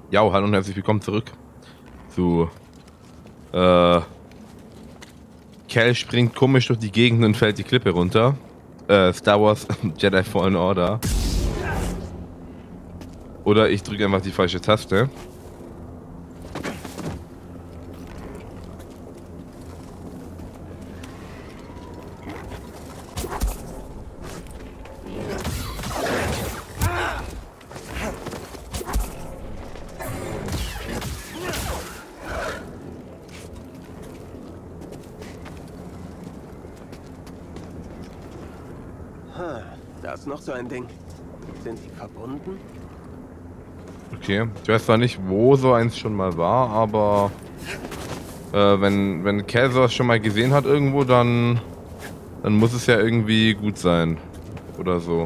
Ja, hallo und herzlich willkommen zurück zu Cal springt komisch durch die Gegend und fällt die Klippe runter. Star Wars Jedi Fallen Order. Oder ich drücke einfach die falsche Taste. Da ist noch so ein Ding. Sind sie verbunden? Okay, ich weiß zwar nicht, wo so eins schon mal war, aber wenn Cal sowas schon mal gesehen hat irgendwo, dann muss es ja irgendwie gut sein. Oder so.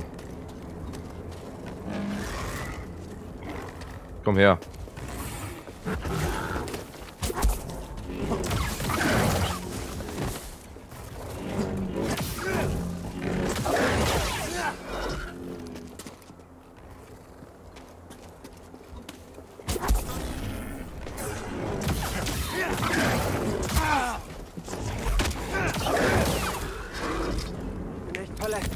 Komm her. Bin echt verletzt.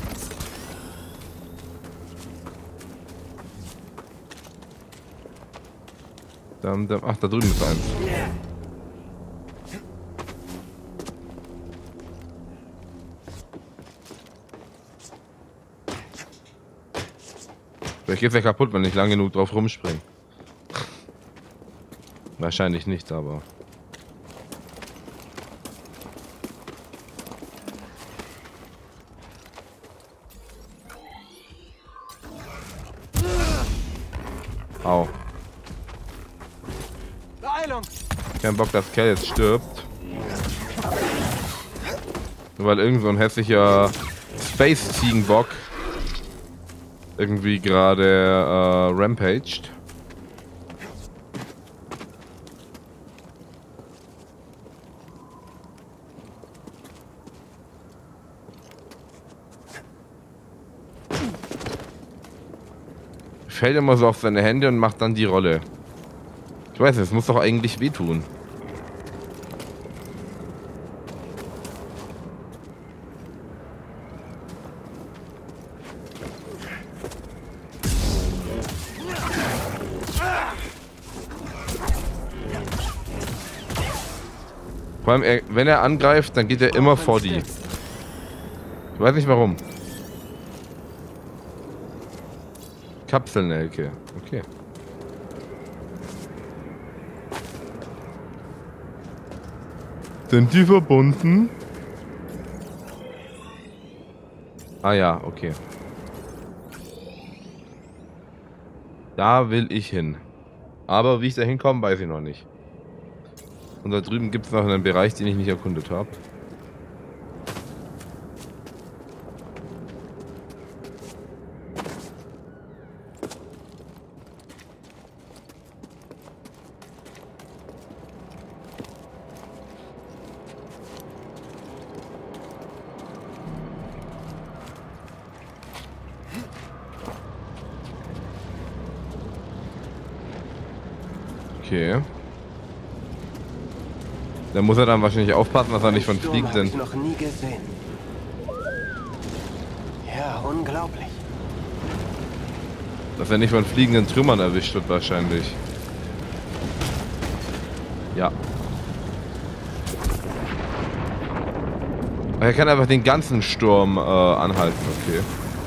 Ach, da drüben ist eins. Vielleicht geht's ja kaputt, wenn ich lang genug drauf rumspringe. Wahrscheinlich nicht, aber... Au. Beeilung! Kein Bock, dass Cal jetzt stirbt. Nur weil irgend so ein hässlicher Space-Ziegenbock irgendwie gerade rampaged. Fällt immer so auf seine Hände und macht dann die Rolle. Ich weiß nicht, es muss doch eigentlich wehtun. Vor allem, wenn er angreift, dann geht er immer vor die. Ich weiß nicht warum. Kapselnelke. Okay. Sind die verbunden? Ah ja, okay. Da will ich hin. Aber wie ich da hinkomme, weiß ich noch nicht. Und da drüben gibt es noch einen Bereich, den ich nicht erkundet habe. Okay. Da muss er dann wahrscheinlich aufpassen, dass er nicht von Fliegenden... Ich noch nie gesehen. Ja, unglaublich. Dass er nicht von fliegenden Trümmern erwischt wird wahrscheinlich. Ja. Er kann einfach den ganzen Sturm anhalten, okay.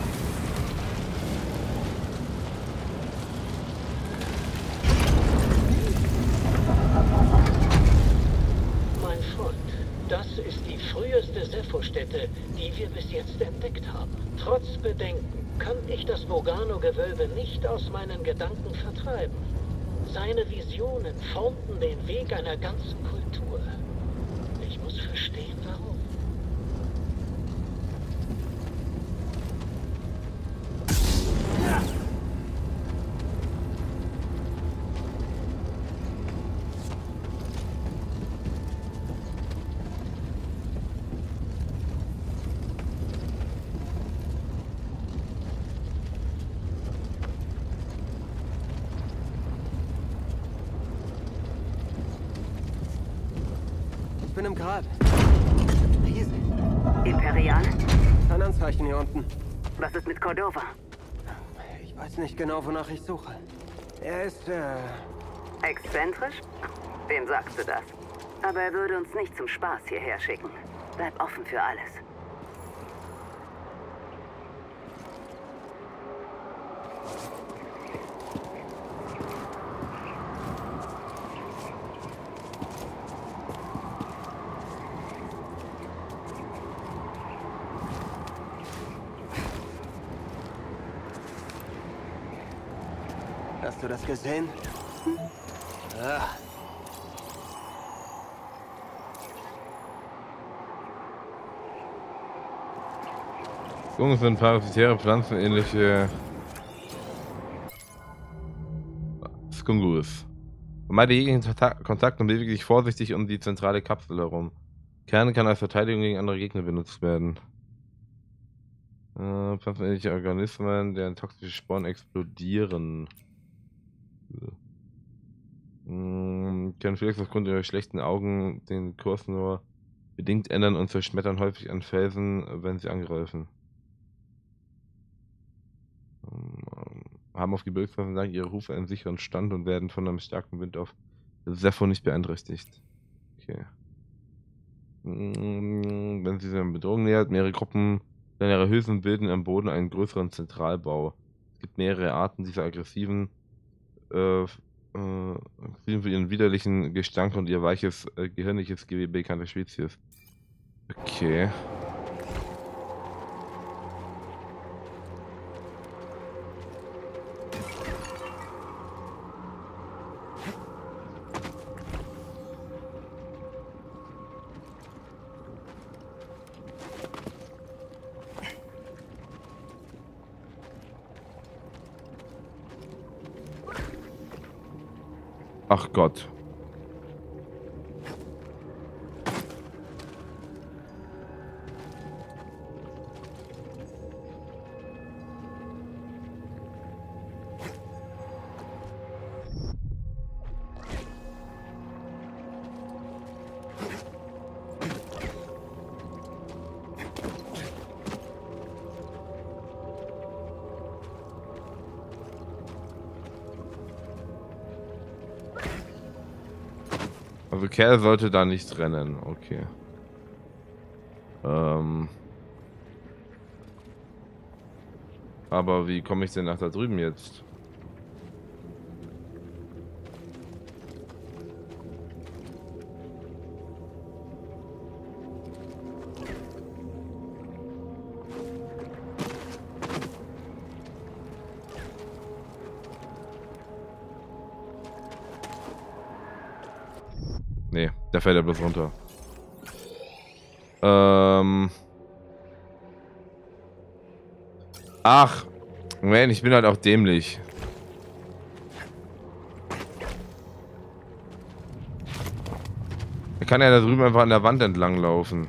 Stätte, die wir bis jetzt entdeckt haben. Trotz Bedenken kann ich das Bogano-Gewölbe nicht aus meinen Gedanken vertreiben. Seine Visionen formten den Weg einer ganzen Kultur. Ich muss verstehen, warum. Ich bin im Grad. Riesig. Imperial? Kein Anzeichen hier unten. Was ist mit Cordova? Ich weiß nicht genau, wonach ich suche. Er ist, Exzentrisch? Wem sagst du das? Aber er würde uns nicht zum Spaß hierher schicken. Bleib offen für alles. Hast du das gesehen? Ah. Jungs sind parasitäre pflanzenähnliche Skungus. Vermeide jeglichen Kontakt und bewege dich vorsichtig um die zentrale Kapsel herum. Kern kann als Verteidigung gegen andere Gegner benutzt werden. Pflanzenähnliche Organismen, deren toxische Sporen explodieren. Können vielleicht aufgrund ihrer schlechten Augen den Kurs nur bedingt ändern und zerschmettern häufig an Felsen, wenn sie angreifen. Haben auf Gebirgswasser lang ihre Hufe einen sicheren Stand und werden von einem starken Wind auf Sepho nicht beeinträchtigt. Okay. Wenn sie sich einer Bedrohung nähert, mehrere Gruppen kleinerer Hülsen bilden am Boden einen größeren Zentralbau. Es gibt mehrere Arten dieser aggressiven für ihren widerlichen Gestank und ihr weiches, gehirnliches Gewebe bekannter Spezies. Okay. Ach Gott. Also Kerl sollte da nicht rennen, okay. Aber wie komme ich denn nach da drüben jetzt? Nee, der fällt ja bloß runter. Ach, man, ich bin halt auch dämlich. Er kann ja da drüben einfach an der Wand entlang laufen.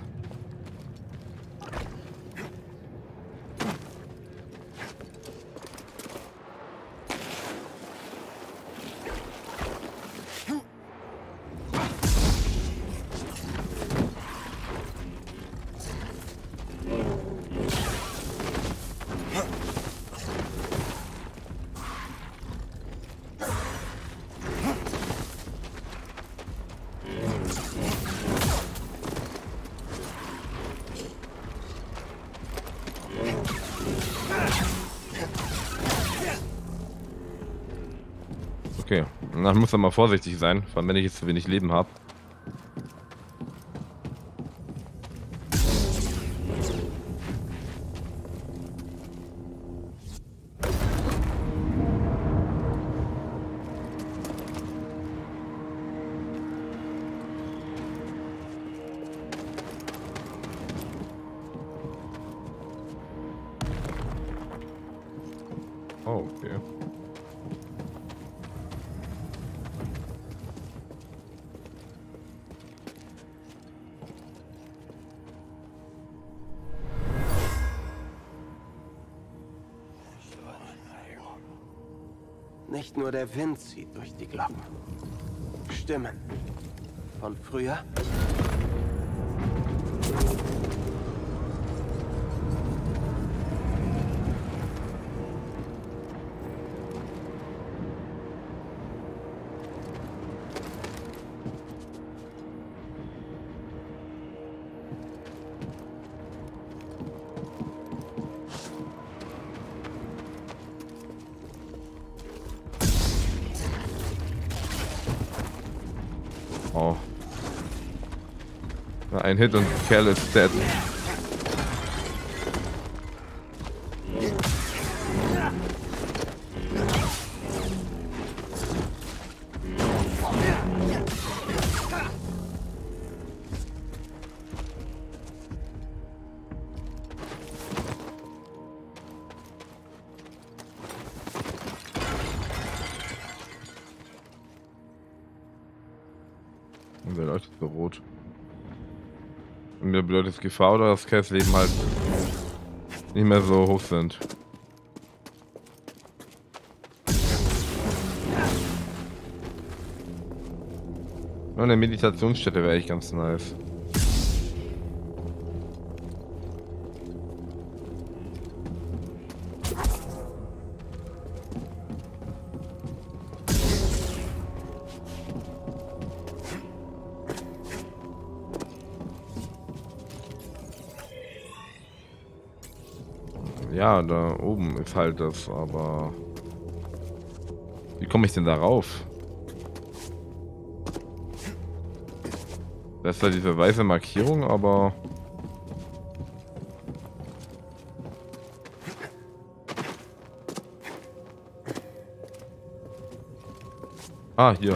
Okay, dann muss er mal vorsichtig sein, vor allem wenn ich jetzt zu wenig Leben habe. Oh, okay. Nicht nur der Wind zieht durch die Glocken. Stimmen. Von früher? Oh. Ein Hit und Kerl ist dead. Und der leuchtet so rot. Und mir bedeutet Gefahr oder dass Cass Leben halt nicht mehr so hoch sind. Und eine Meditationsstätte wäre echt ganz nice. Ja, da oben ist halt das, aber wie komme ich denn da rauf? Da ist da diese weiße Markierung, aber ah, hier.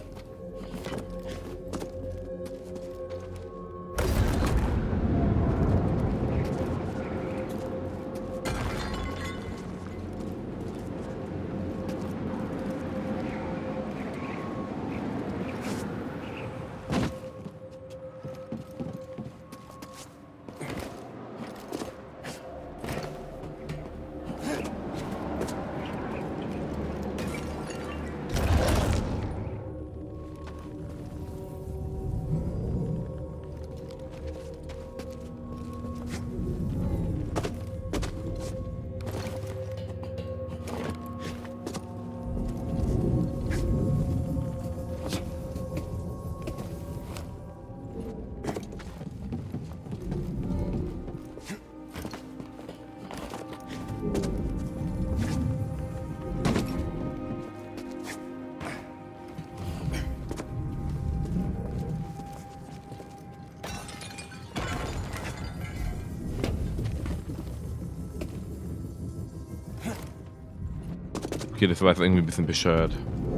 Okay, das war jetzt irgendwie ein bisschen bescheuert.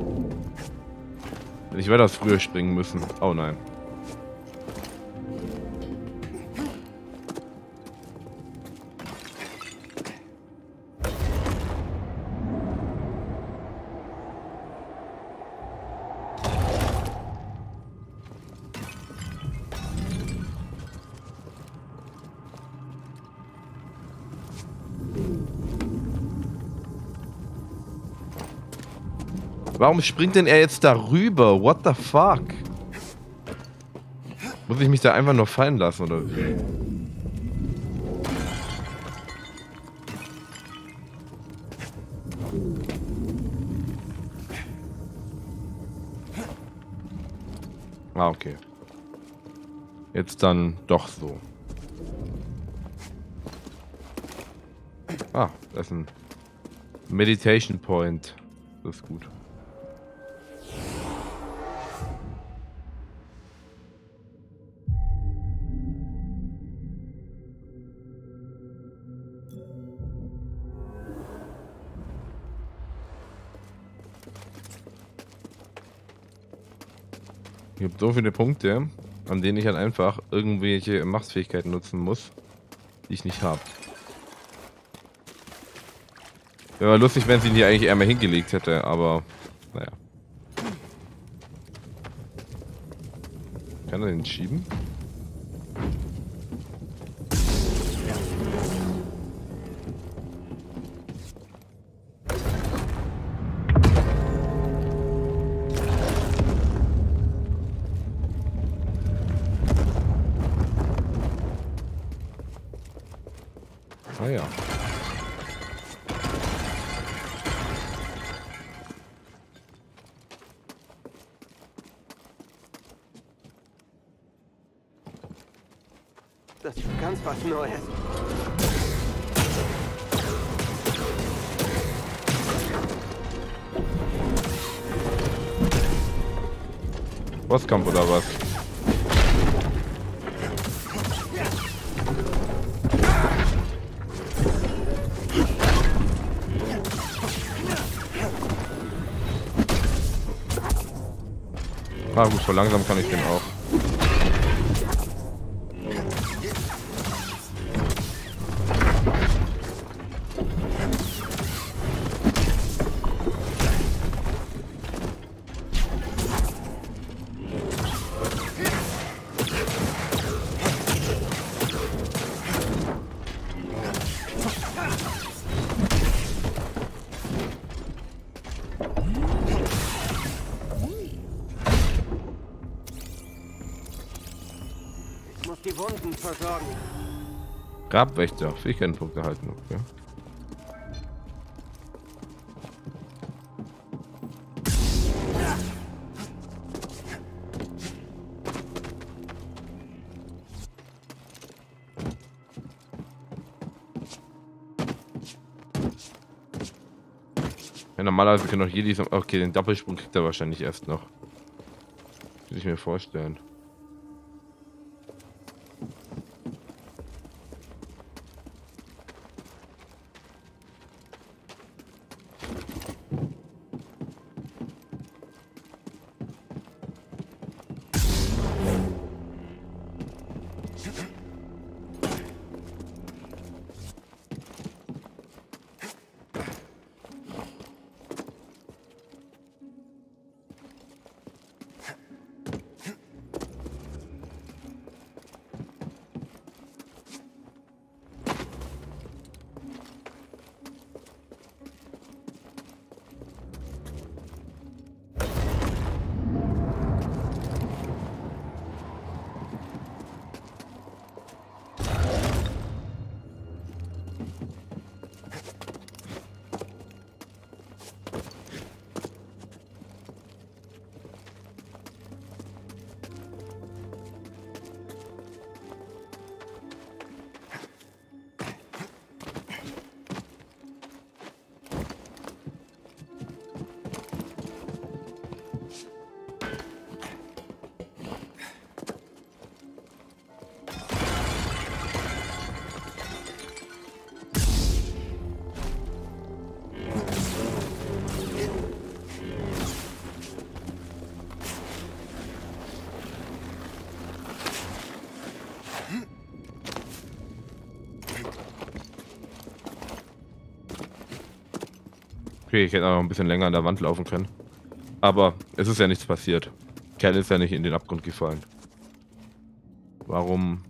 Ich werde das früher springen müssen. Oh nein. Warum springt denn er jetzt darüber? What the fuck? Muss ich mich da einfach nur fallen lassen oder wie? Ah, okay. Jetzt dann doch so. Ah, das ist ein Meditation Point. Das ist gut. Es gibt so viele Punkte, an denen ich halt einfach irgendwelche Machtsfähigkeiten nutzen muss, die ich nicht habe. Wäre lustig, wenn sie ihn hier eigentlich eher mal hingelegt hätte, aber naja. Kann er den schieben? ja. Das ist ganz was Neues. Bosskampf oder was? Ah gut, so langsam kann ich den auch. Ich muss die Wunden versorgen. Grabwächter, Fähigkeitenpunkte halten, okay. Ja, normalerweise können auch Jedis. Okay, den Doppelsprung kriegt er wahrscheinlich erst noch. Würde ich mir vorstellen. Okay, ich hätte auch noch ein bisschen länger an der Wand laufen können. Aber es ist ja nichts passiert. Kerl ist ja nicht in den Abgrund gefallen. Warum?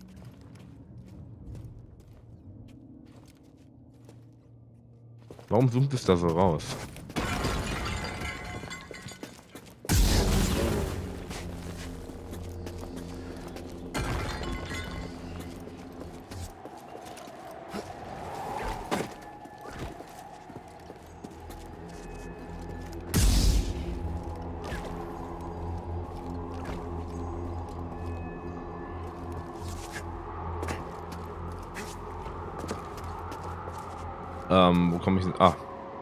Warum zoomt es da so raus? Wo komme ich denn? Ah.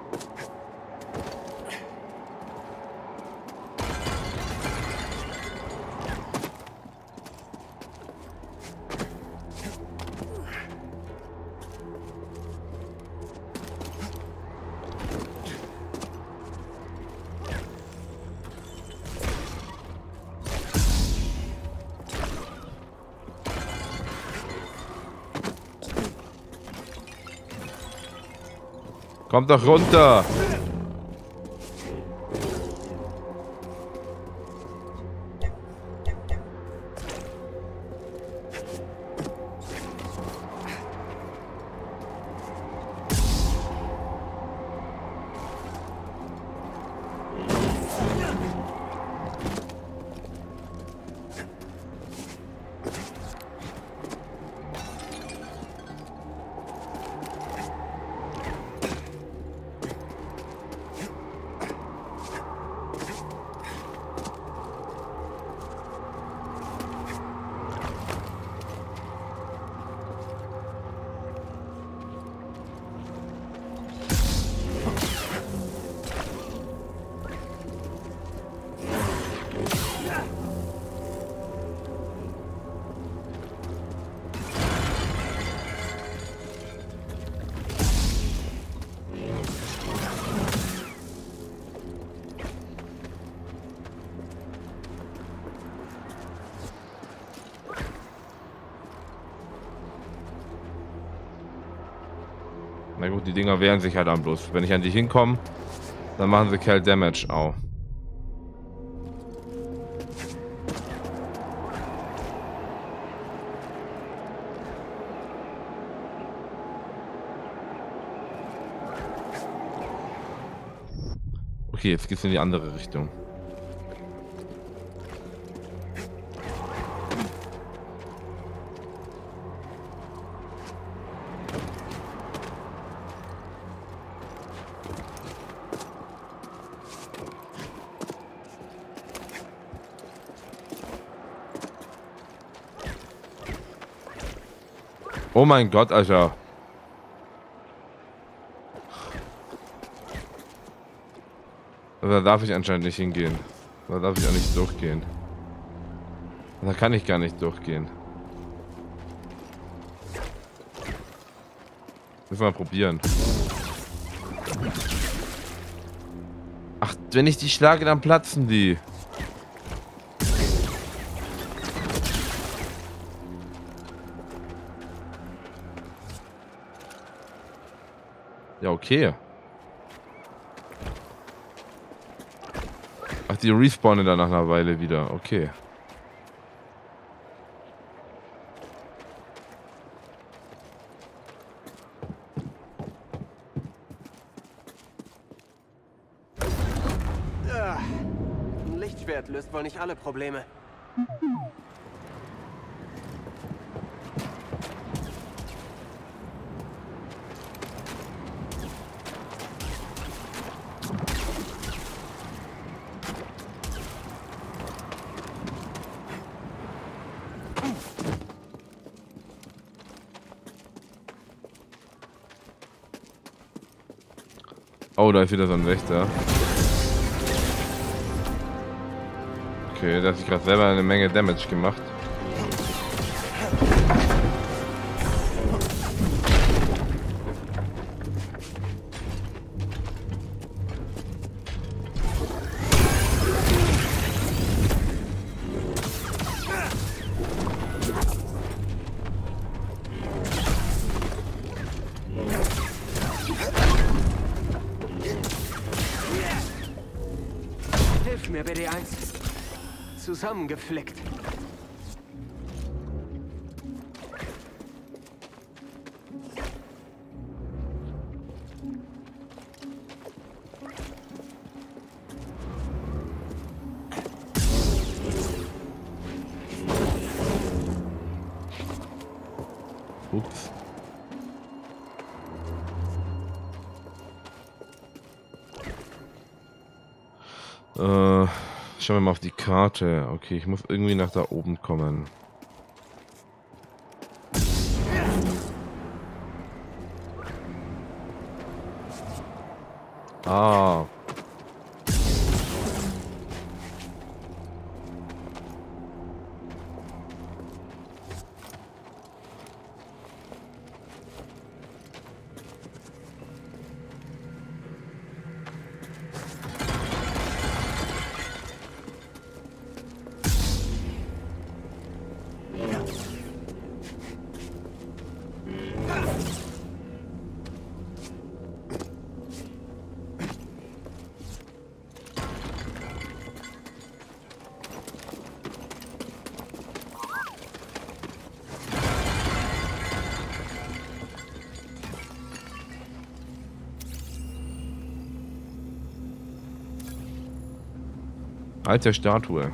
Kommt doch runter! gut, die Dinger wehren sich halt dann bloß. Wenn ich an die hinkomme, dann machen sie Kerl Damage. Au. Okay, jetzt geht's in die andere Richtung. Oh mein Gott, Alter. Da darf ich anscheinend nicht hingehen. Da darf ich auch nicht durchgehen. Da kann ich gar nicht durchgehen. Müssen wir mal probieren. Ach, wenn ich die schlage, dann platzen die. Ja, okay. Ach, die respawnen dann nach einer Weile wieder. Okay. Ein Lichtschwert löst wohl nicht alle Probleme. Oh, da ist wieder so ein Wächter. Okay, da hat sich gerade selber eine Menge Damage gemacht. Hilf mir, BD1. Zusammengeflickt. Ups. Schauen wir mal auf die Karte. Okay, ich muss irgendwie nach da oben kommen. Ah. Alte Statue.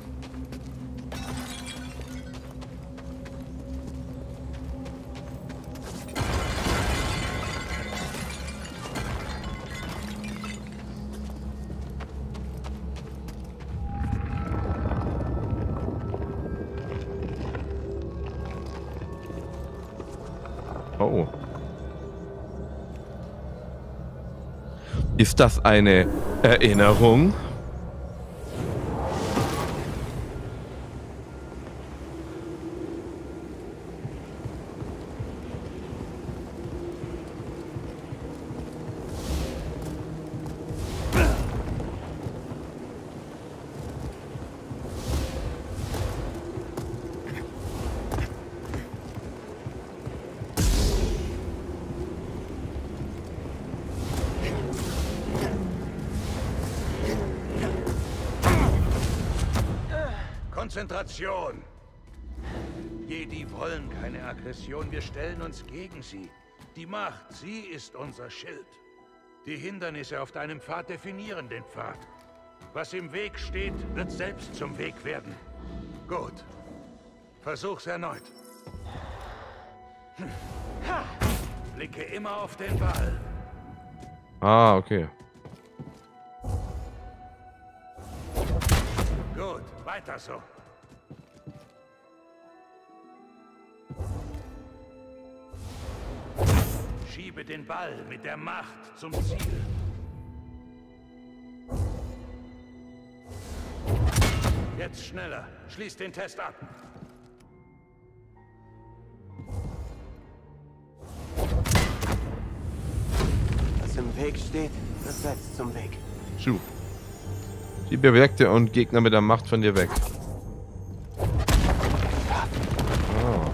Oh. Ist das eine Erinnerung? Konzentration! Jedi wollen keine Aggression, wir stellen uns gegen sie. Die Macht, sie ist unser Schild. Die Hindernisse auf deinem Pfad definieren den Pfad. Was im Weg steht, wird selbst zum Weg werden. Gut. Versuch's erneut. Blicke immer auf den Ball. Ah, okay. Gut, weiter so. Schiebe den Ball mit der Macht zum Ziel. Jetzt schneller. Schließ den Test ab. Was im Weg steht, das setzt zum Weg. Schuh. Schiebe Objekte und Gegner mit der Macht von dir weg. Oh.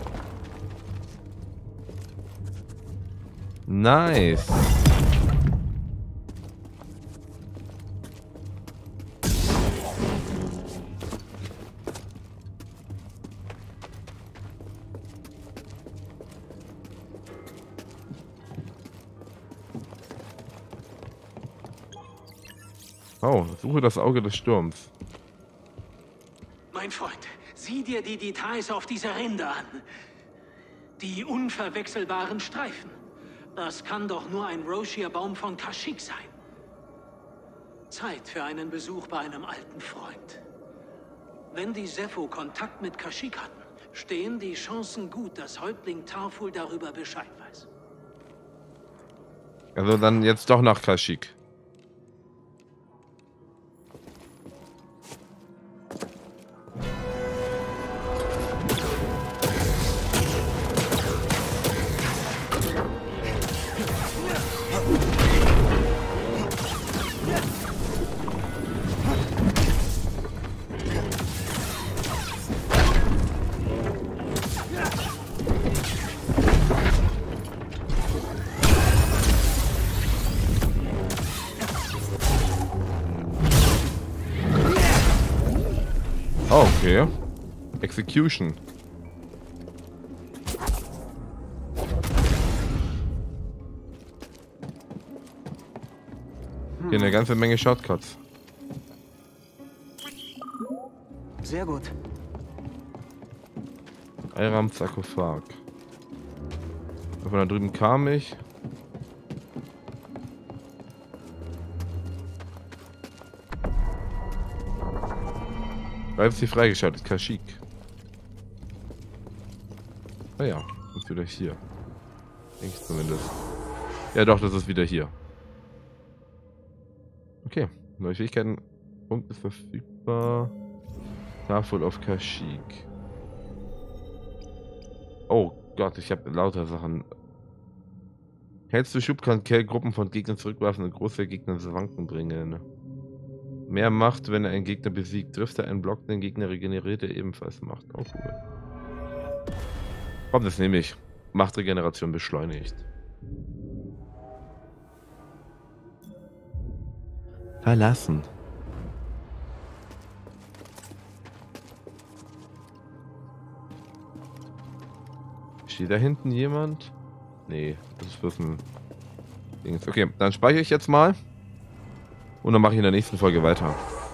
Nice. Oh, suche das Auge des Sturms. Mein Freund, sieh dir die Details auf dieser Rinde an. Die unverwechselbaren Streifen. Das kann doch nur ein Roshir-Baum von Kashyyyk sein. Zeit für einen Besuch bei einem alten Freund. Wenn die Zeffo Kontakt mit Kashyyyk hatten, stehen die Chancen gut, dass Häuptling Tarful darüber Bescheid weiß. Also dann jetzt doch nach Kashyyyk. Okay. Execution. Okay, eine ganze Menge Shortcuts. Sehr gut. Eiram Sarkophag. Von da drüben kam ich. Ist sie freigeschaltet, Kashyyyk. Ah ja, ist wieder hier. Denke ich zumindest. Ja doch, das ist wieder hier. Okay, neue Fähigkeiten. Punkt ist verfügbar. Tarful auf Kashyyyk. Oh Gott, ich habe lauter Sachen. Hältst du Schub, kann Kell Gruppen von Gegnern zurückwerfen und große Gegner ins Wanken bringen. Mehr Macht, wenn er einen Gegner besiegt. Trifft er einen Block, den Gegner regeneriert er ebenfalls Macht. Oh cool. Komm, das nehme ich. Machtregeneration beschleunigt. Verlassen. Steht da hinten jemand? Nee, das ist bloß ein Ding. Okay, dann speichere ich jetzt mal. Und dann mache ich in der nächsten Folge weiter.